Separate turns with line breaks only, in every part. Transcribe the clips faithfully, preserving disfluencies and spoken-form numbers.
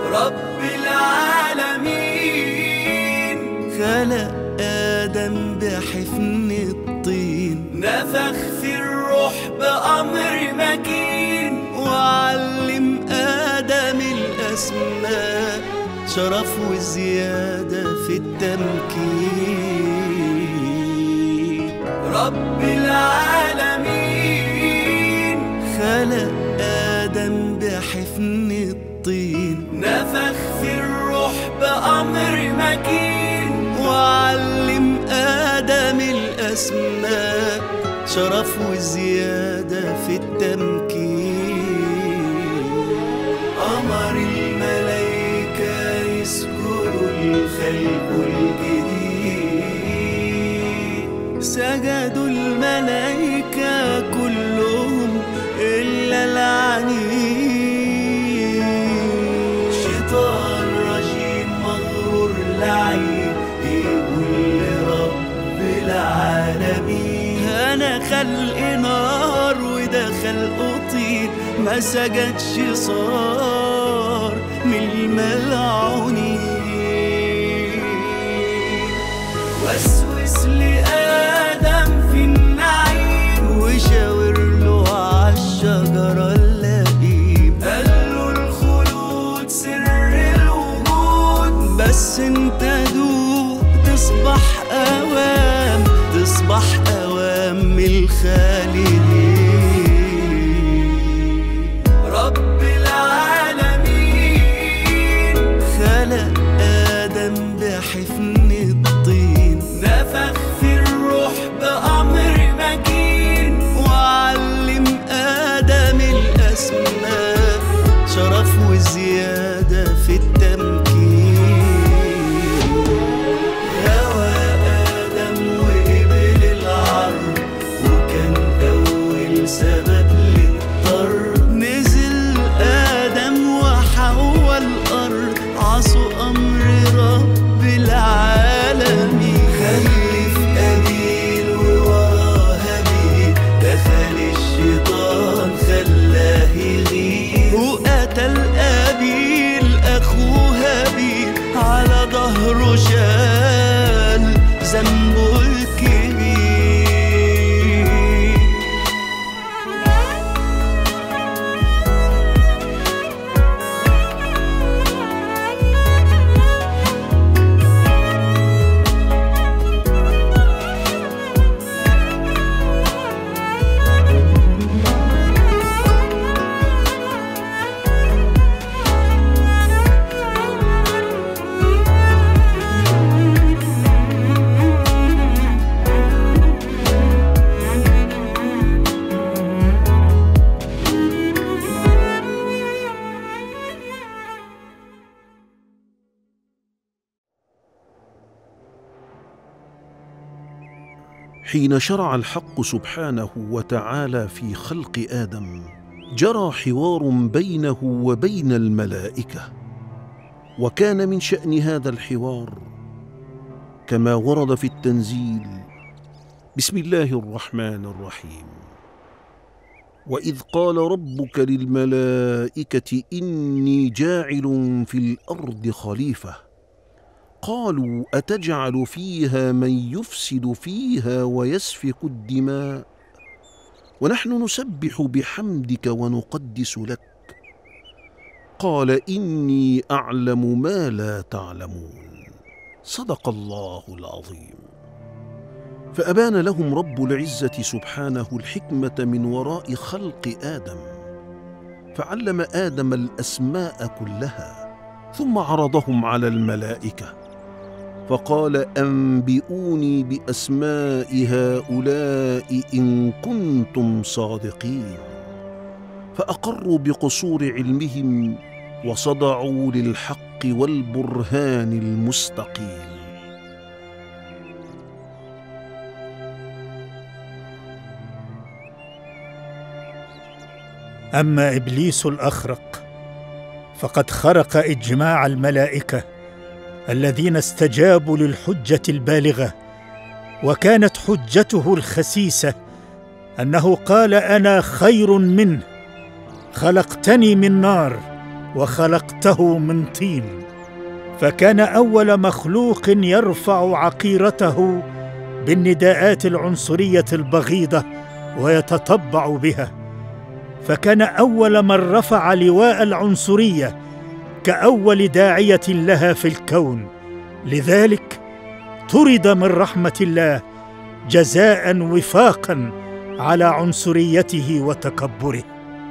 رب العالمين.
خلق آدم بحفن الطين،
نفخ في الروح بأمر مكين،
وعلم آدم الأسماء، شرف وزيادة في التمكين.
رب العالمين.
خلق آدم بحفن الطين،
نفخ في الروح بأمر مكين،
وعلم آدم الأسماء، شرف وزيادة في التمكين.
أمر الملائكة يسجدوا الخلق الجديد،
سجدوا الملائكة كلهم إلا العنيد.
شيطان رجيم مغرور لعين يقول لرب العالمين،
أنا خلق نار وده خلق طين، ما سجدش صار من الملعونين.
وسوس لآدم في النعيم،
وشاور له عالشجرة اللئيم،
قال له الخلود سر الوجود،
بس انت دوق تصبح أوام، تصبح أوام من الخالدين.
رب العالمين.
خلق آدم بحفن الطين،
نفخ في الروح بأمر مكين،
وعلم آدم الأسماء، شرف وزيادة في التمكين.
هوى آدم وقبل العرض، وكان أول سبب للطرد.
نزل آدم وحواء الأرض، عصوا أمر رب العالمين.
خلف قابيل ووراه هابيل، دخل الشيطان خلاه يغير،
وقتل قابيل أخوه هابيل، على ظهره شال ذنبه الكبير.
حين شرع الحق سبحانه وتعالى في خلق آدم، جرى حوار بينه وبين الملائكة، وكان من شأن هذا الحوار كما ورد في التنزيل: بسم الله الرحمن الرحيم. وإذ قال ربك للملائكة إني جاعل في الأرض خليفة، قالوا أتجعل فيها من يفسد فيها ويسفك الدماء ونحن نسبح بحمدك ونقدس لك، قال إني أعلم ما لا تعلمون. صدق الله العظيم. فأبان لهم رب العزة سبحانه الحكمة من وراء خلق آدم، فعلم آدم الأسماء كلها، ثم عرضهم على الملائكة فقال: أنبئوني بأسماء هؤلاء إن كنتم صادقين. فأقروا بقصور علمهم وصدعوا للحق والبرهان المستقيم.
أما إبليس الأخرق فقد خرق إجماع الملائكة الذين استجابوا للحجة البالغة، وكانت حجته الخسيسة أنه قال: أنا خير منه، خلقتني من نار وخلقته من طين، فكان أول مخلوق يرفع عقيرته بالنداءات العنصرية البغيضة ويتطبع بها، فكان أول من رفع لواء العنصرية كأول داعية لها في الكون. لذلك طرد من رحمة الله جزاء وفاقا على عنصريته وتكبره.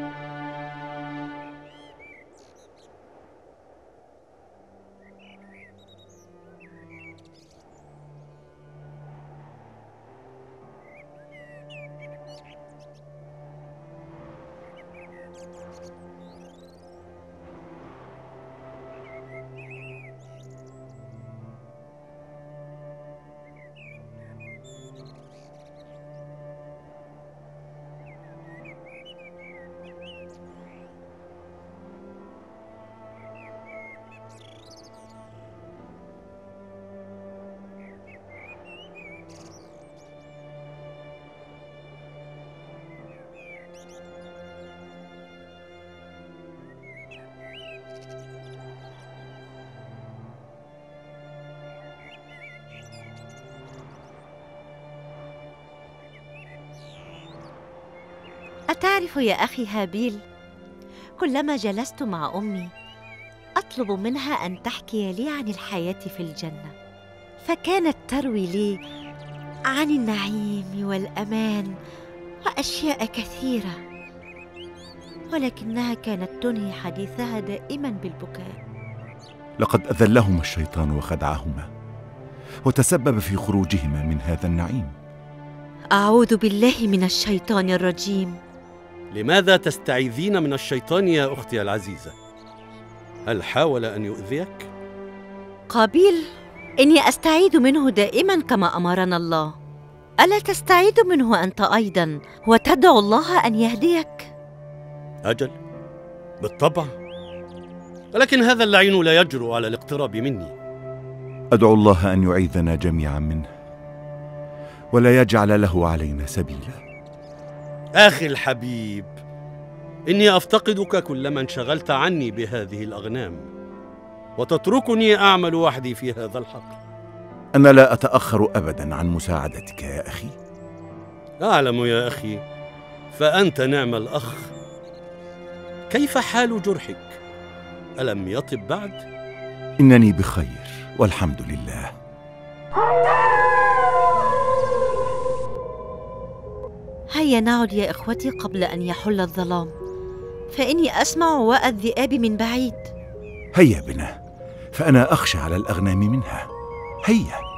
أتعرف يا أخي هابيل، كلما جلست مع أمي أطلب منها أن تحكي لي عن الحياة في الجنة، فكانت تروي لي عن النعيم والأمان وأشياء كثيرة، ولكنها كانت تنهي حديثها دائما بالبكاء.
لقد أذلهما الشيطان وخدعهما وتسبب في خروجهما من هذا النعيم.
أعوذ بالله من الشيطان الرجيم.
لماذا تستعيذين من الشيطان يا أختي العزيزة؟ هل حاول أن يؤذيك؟
قابيل، إني أستعيذ منه دائما كما أمرنا الله. ألا تستعيذ منه أنت أيضا وتدعو الله أن يهديك؟
أجل، بالطبع، ولكن هذا اللعين لا يجرؤ على الاقتراب مني.
أدعو الله أن يعيذنا جميعا منه ولا يجعل له علينا سبيلا.
أخي الحبيب، إني أفتقدك كلما انشغلت عني بهذه الأغنام وتتركني أعمل وحدي في هذا الحقل.
أنا لا أتأخر أبدا عن مساعدتك يا أخي.
أعلم يا أخي، فأنت نعم الأخ. كيف حال جرحك؟ ألم يطب بعد؟
إنني بخير والحمد لله.
هيا نعد يا إخوتي قبل أن يحل الظلام، فإني أسمع واء الذئاب من بعيد.
هيا بنا، فأنا أخشى على الأغنام منها. هيا.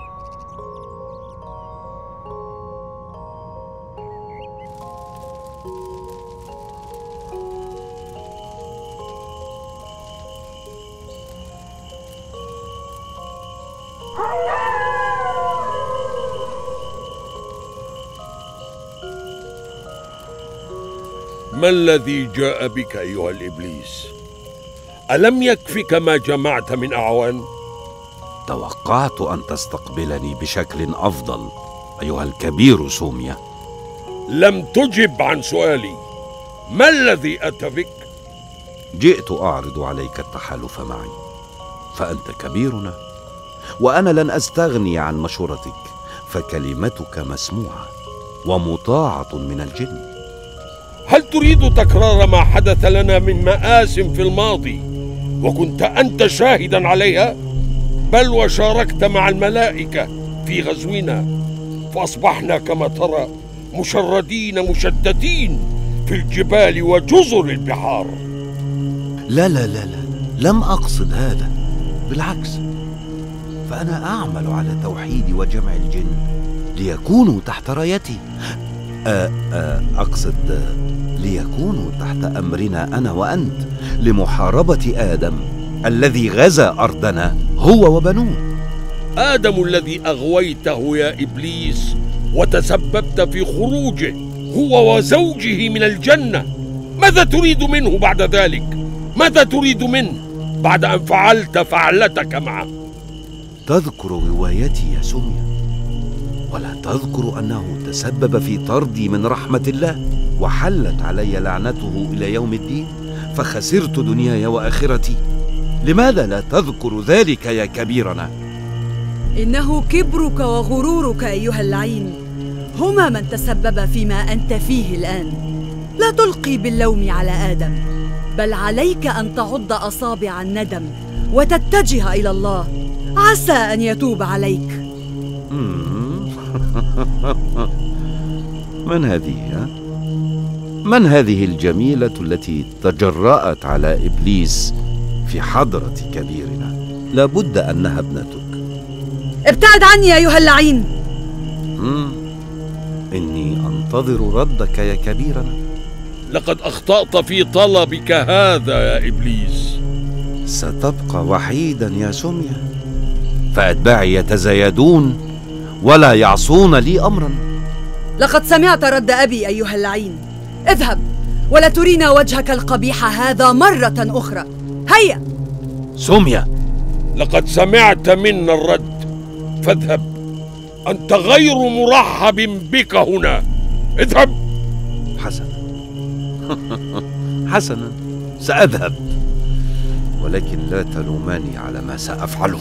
ما الذي جاء بك أيها الإبليس؟ ألم يكفك ما جمعت من أعوان؟
توقعت أن تستقبلني بشكل أفضل أيها الكبير سوميا.
لم تجب عن سؤالي، ما الذي أتى بك؟
جئت أعرض عليك التحالف معي، فأنت كبيرنا وأنا لن أستغني عن مشورتك، فكلمتك مسموعة ومطاعة من الجن.
هل تريد تكرار ما حدث لنا من مآسٍ في الماضي وكنت أنت شاهدا عليها؟ بل وشاركت مع الملائكة في غزونا، فأصبحنا كما ترى مشردين مشتتين في الجبال وجزر البحار.
لا لا لا لا، لم أقصد هذا، بالعكس، فأنا أعمل على توحيد وجمع الجن ليكونوا تحت رايتي. أه أه أقصد ليكونوا تحت أمرنا أنا وأنت لمحاربة آدم الذي غزا أرضنا هو وبنوه.
آدم الذي أغويته يا إبليس وتسببت في خروجه هو وزوجه من الجنة. ماذا تريد منه بعد ذلك؟ ماذا تريد منه بعد أن فعلت فعلتك معه؟
تذكر روايتي يا سوميا، ولا تذكر أنه تسبب في طردي من رحمة الله وحلت علي لعنته إلى يوم الدين، فخسرت دنياي وآخرتي؟ لماذا لا تذكر ذلك يا كبيرنا؟
إنه كبرك وغرورك أيها اللعين هما من تسبب فيما أنت فيه الآن. لا تلقي باللوم على آدم، بل عليك أن تعض أصابع الندم وتتجه إلى الله، عسى أن يتوب عليك.
من هذه؟ من هذه الجميلة التي تجرأت على إبليس في حضرة كبيرنا؟ لابد أنها ابنتك.
ابتعد عني أيها اللعين.
مم. إني أنتظر ردك يا كبيرنا.
لقد أخطأت في طلبك هذا يا إبليس.
ستبقى وحيدا يا سمية، فأتباعي يتزايدون ولا يعصون لي أمرا.
لقد سمعت رد أبي أيها اللعين. اذهب ولا ترينا وجهك القبيح هذا مرة أخرى. هيا.
سمية،
لقد سمعت منا الرد، فاذهب. أنت غير مرحب بك هنا. اذهب.
حسنا حسنا، سأذهب، ولكن لا تلوماني على ما سأفعله.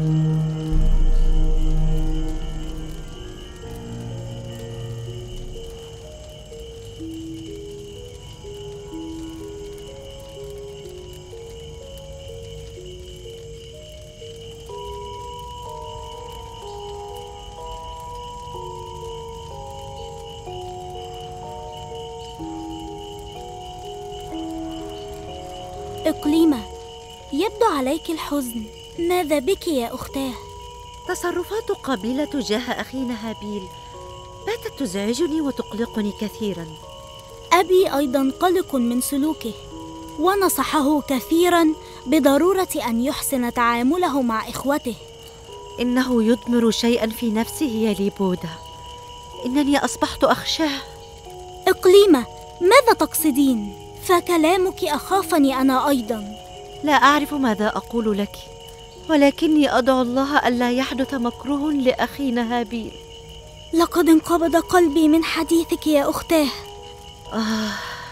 إقليمة، يبدو عليك الحزن، ماذا بك يا أختاه؟
تصرفات قابيلة تجاه أخينا هابيل باتت تزعجني وتقلقني كثيرا.
أبي أيضا قلق من سلوكه، ونصحه كثيرا بضرورة أن يحسن تعامله مع إخوته.
إنه يضمر شيئا في نفسه يا ليبودا، إنني أصبحت أخشاه.
إقليمة، ماذا تقصدين؟ فكلامك أخافني أنا أيضا.
لا أعرف ماذا أقول لك، ولكني أدعو الله ألا يحدث مكروه لأخينا هابيل.
لقد انقبض قلبي من حديثك يا أختاه.
آه،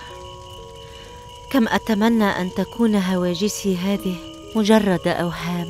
كم أتمنى أن تكون هواجسي هذه مجرد أوهام.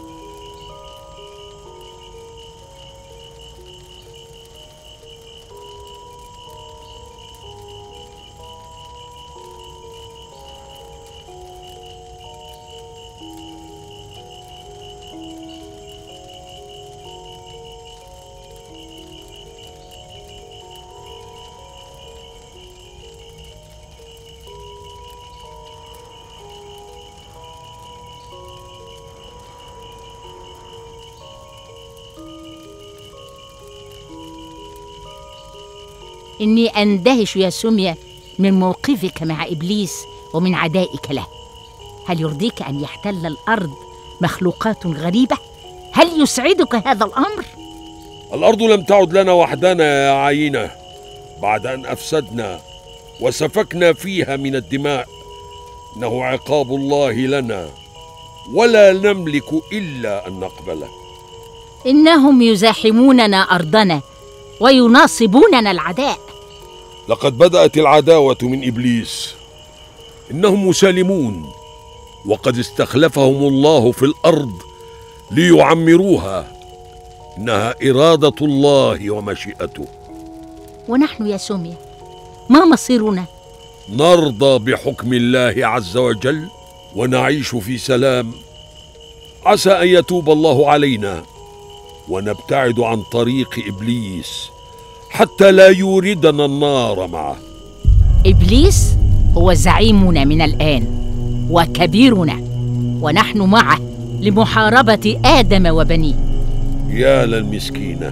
إني أندهش يا سمية من موقفك مع إبليس ومن عدائك له. هل يرضيك أن يحتل الأرض مخلوقات غريبة؟ هل يسعدك هذا الأمر؟
الأرض لم تعد لنا وحدنا يا عينة، بعد أن أفسدنا وسفكنا فيها من الدماء. إنه عقاب الله لنا، ولا نملك إلا أن نقبله.
إنهم يزاحموننا أرضنا ويناصبوننا العداء.
لقد بدأت العداوة من إبليس. إنهم مسالمون، وقد استخلفهم الله في الأرض ليعمروها. إنها إرادة الله ومشيئته.
ونحن يا سمية ما مصيرنا؟
نرضى بحكم الله عز وجل ونعيش في سلام. عسى أن يتوب الله علينا ونبتعد عن طريق إبليس حتى لا يوردنا النار معه.
إبليس هو زعيمنا من الآن وكبيرنا، ونحن معه لمحاربة آدم وبنيه.
يا للمسكينة،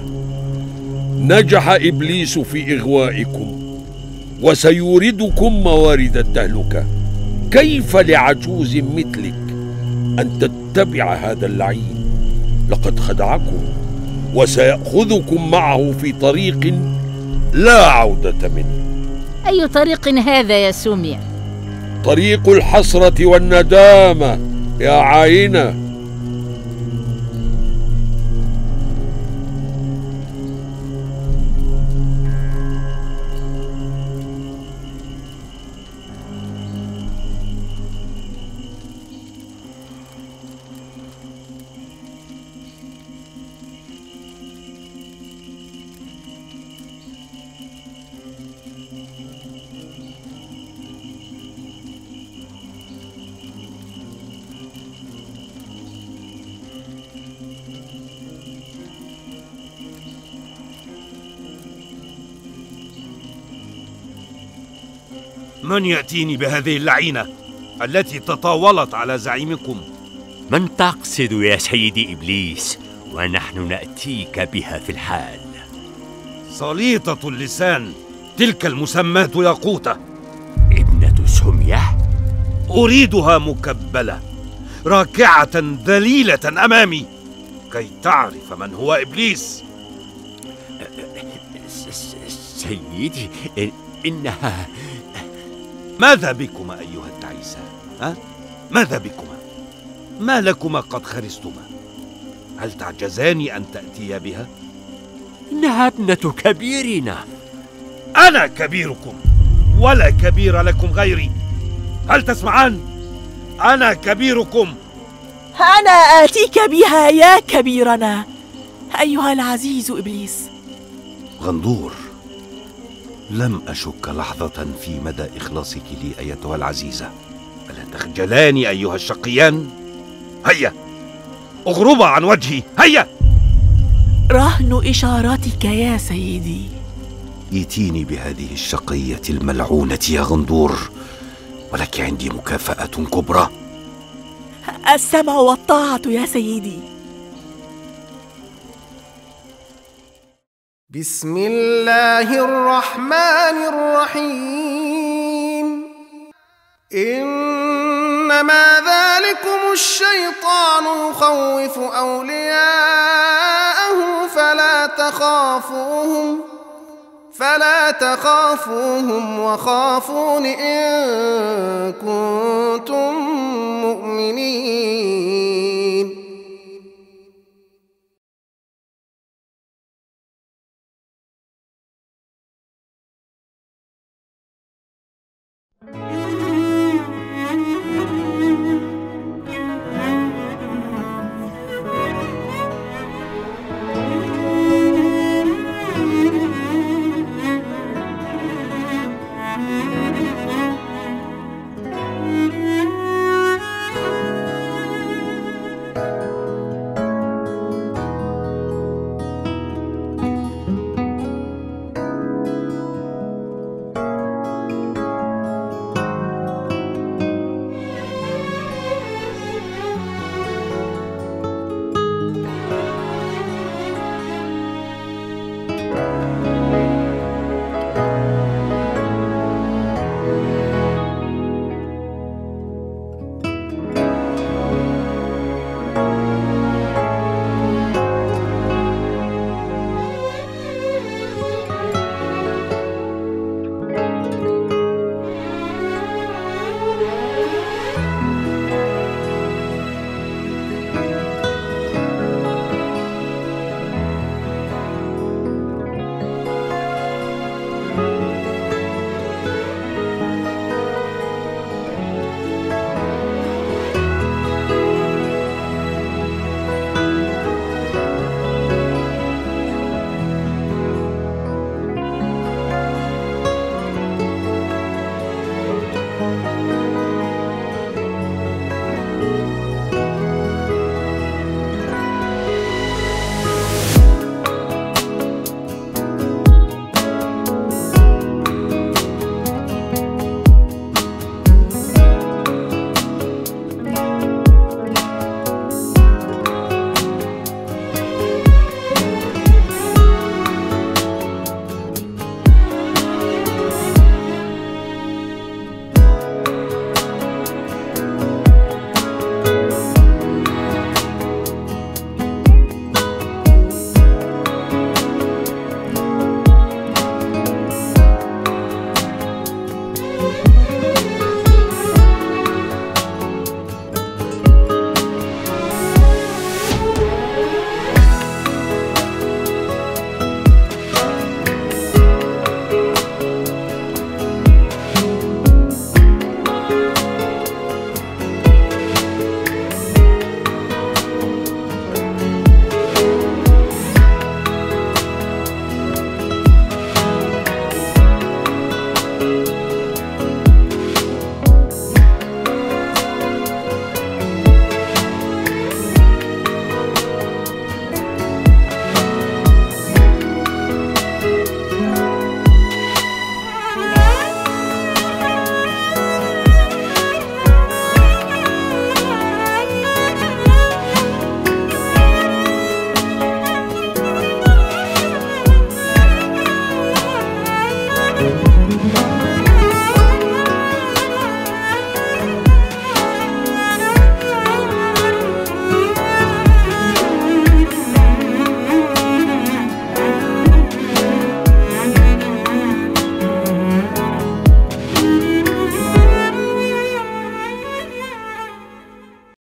نجح إبليس في إغوائكم وسيوردكم موارد التهلكة. كيف لعجوز مثلك أن تتبع هذا اللعين؟ لقد خدعكم وسيأخذكم معه في طريق لا عودة منه.
أي طريق هذا يا سمية؟
طريق الحسرة والندامة يا عينة.
من يأتيني بهذه اللعينة التي تطاولت على زعيمكم؟
من تقصد يا سيدي إبليس؟ ونحن نأتيك بها في الحال.
سليطة اللسان، تلك المسماة ياقوتة.
ابنة سمية؟
أريدها مكبلة راكعة ذليلة أمامي كي تعرف من هو إبليس.
سيدي إنها...
ماذا بكما أيها التعيسان؟ ها؟ ماذا بكما؟ ما لكما قد خرستما؟ هل تعجزان أن تأتيا بها؟
إنها ابنة كبيرنا.
أنا كبيركم ولا كبير لكم غيري. هل تسمعان؟ أنا كبيركم.
أنا آتيك بها يا كبيرنا أيها العزيز إبليس.
غندور، لم أشك لحظة في مدى إخلاصك لي أيتها العزيزة.
ألا تخجلان أيها الشقيان؟ هيا اغربا عن وجهي، هيا.
رهن إشارتك يا سيدي.
ائتيني بهذه الشقية الملعونة يا غندور، ولك عندي مكافأة كبرى.
السمع والطاعة يا سيدي.
بسم الله الرحمن الرحيم. إنما ذلكم الشيطان يخوف أولياءه فلا تخافوهم فلا تخافوهم وخافون إن كنتم مؤمنين.